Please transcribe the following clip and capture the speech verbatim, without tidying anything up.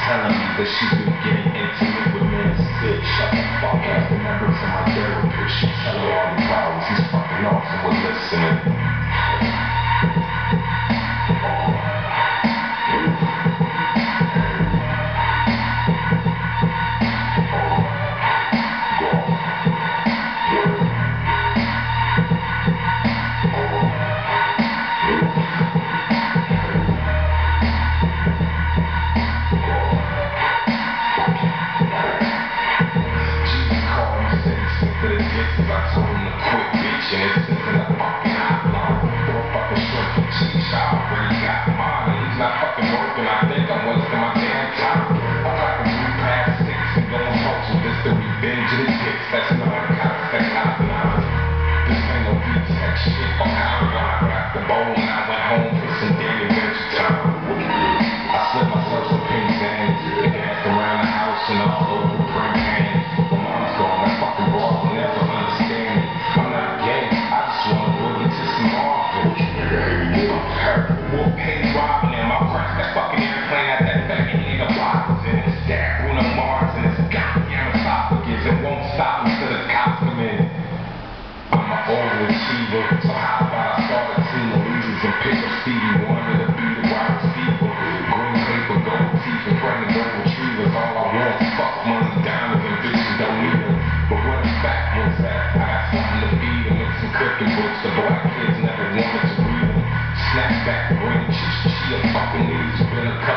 telling me that she been getting intimate with men sick. Shut the fuck up. The members of my therapist, she tell her all the problems. He's fucking off and we're listening. I told him to quit bitching, it's just in a fucking hotline. Throw a fucking short for cheese, I already got mine, and he's not fucking working, I think I'm wasting my damn time. I'm like a blue past six and going social, this the revenge of the dicks, that's not a concept, not nine. This ain't no V-Tech shit, fuck how I got the bowl and I went home for some damn adventure time. I slipped myself some pink sands, and danced around the house and all over the print hands. My mom's gone, that fucking bra will never understand me. I'm not gay, I just wanna boogie to some Marvin. Wolf Hayes robbing him, I crashed that fucking airplane at that faggot nigga box and it's stabbed Bruno Mars and his goddamn esophagus. It won't stop until the cops come in. I'm an overachiever, so how about I start a team of losers and pick up Stevie Wonder to be the wide receiver. Green paper, gold teeth, and pregnant gold retrievers. All I want is fuck money, diamonds, and bitches don't need them. But where the fat ones at? I got something to feed them and some cooking books. The black kids never wanted to read them. Snapback, green cheese, chia, fucking leaves, been a couple.